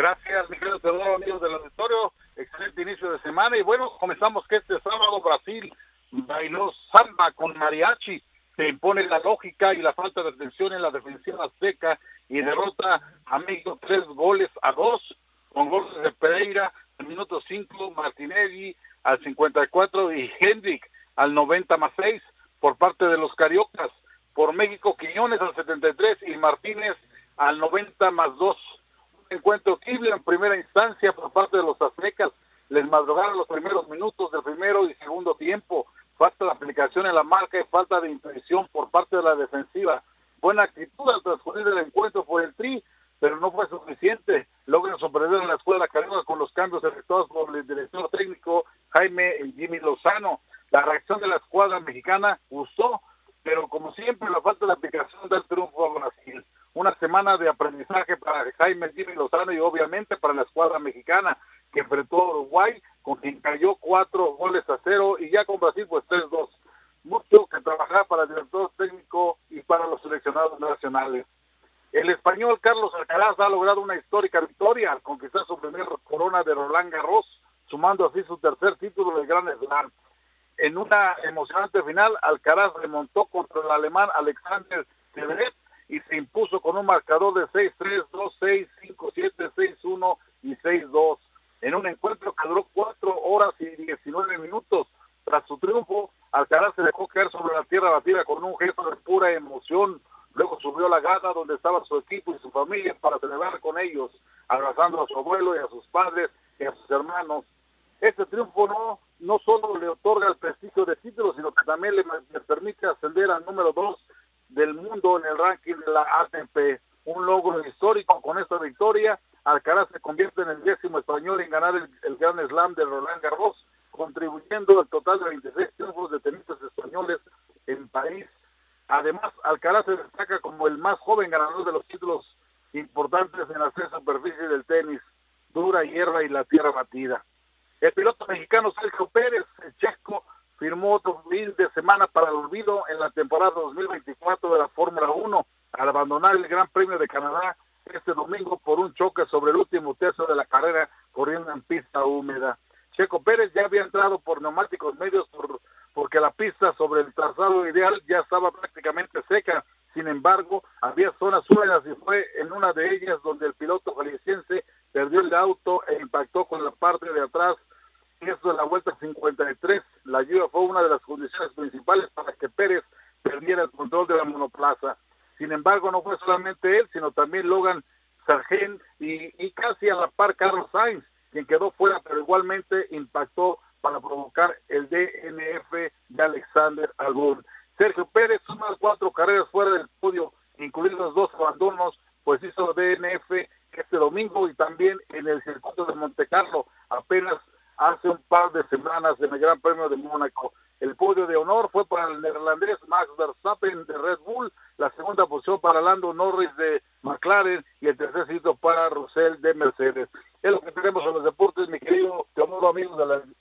Gracias, mi querido Teodoro, amigos del auditorio. Excelente inicio de semana. Y bueno, comenzamos que este sábado Brasil bailó samba con mariachi. Se impone la lógica y la falta de atención en la defensiva azteca y derrota a México 3-2, con goles de Pereira al minuto 5, Martinelli al 54 y Hendrik al 90+6 por parte de los cariocas. Por México, Quiñones al 73 y Martínez al 90+2. Encuentro horrible en primera instancia por parte de los aztecas. Les madrugaron los primeros minutos del primero y segundo tiempo. Falta de aplicación en la marca y falta de intuición por parte de la defensiva. Buena actitud al transcurrir el encuentro por el Tri, pero no fue suficiente. Logran sorprender en la escuela carioca con los cambios efectuados por el director técnico Jaime Jimmy Lozano. La reacción de la escuadra mexicana gustó, pero como siempre la falta de aplicación da el triunfo a Brasil. Una semana de aprendizaje para Jaime Jimmy Lozano y obviamente para la escuadra mexicana que enfrentó a Uruguay, con quien cayó 4-0 y ya con Brasil pues 3-2. Mucho que trabajar para el director técnico y para los seleccionados nacionales. El español Carlos Alcaraz ha logrado una histórica victoria al conquistar su primer corona de Roland Garros, sumando así su tercer título del Grand Slam. En una emocionante final, Alcaraz remontó contra el alemán Alexander Zverev y se impuso con un marcador de 6-3, 2-6, 5-7, 6-1 y 6-2. En un encuentro que duró 4 horas y 19 minutos. Tras su triunfo, Alcaraz se dejó caer sobre la tierra batida con un gesto de pura emoción. Luego subió a la grada donde estaba su equipo y su familia para celebrar con ellos, abrazando a su abuelo y a sus padres y a sus hermanos. Este triunfo no solo le otorga el prestigio de título, sino que también le permite ascender al número 2 del mundo en el ranking de la ATP. Un logro histórico. Con esta victoria, Alcaraz se convierte en el 10º español en ganar el Grand Slam de Roland Garros, contribuyendo al total de 26 triunfos de tenistas españoles en París. Además, Alcaraz se destaca como el más joven ganador de los títulos importantes en las 3 superficies del tenis, dura, hierba y la tierra batida. El piloto mexicano Sergio Pérez, el checo, firmó otro fin de semana para el olvido en la temporada 2024 de la Fórmula 1, al abandonar el Gran Premio de Canadá este domingo por un choque sobre el último tercio de la carrera corriendo en pista húmeda. Checo Pérez ya había entrado por neumáticos medios porque la pista sobre el trazado ideal ya estaba prácticamente seca. Sin embargo, había zonas húmedas y fue en una de ellas donde el piloto jalisciense perdió el auto e impactó con la parte de atrás. Esto en la vuelta 53. La lluvia fue una de las condiciones principales para que Pérez perdiera el control de la monoplaza. Sin embargo, no fue solamente él, sino también Logan Sargent y casi a la par Carlos Sainz, quien quedó fuera, pero igualmente impactó para provocar el DNF de Alexander Albon. Sergio Pérez suma 4 carreras fuera del podio, incluidos 2 abandonos, pues hizo DNF este domingo y también en el circuito de Montecarlo, apenas hace un par de semanas en el Gran Premio de Mónaco. El podio de honor fue para el neerlandés Max Verstappen de Red Bull, la segunda posición para Lando Norris de McLaren y el tercer sitio para Russell de Mercedes. Es lo que tenemos en los deportes, mi querido Teodoro, amigos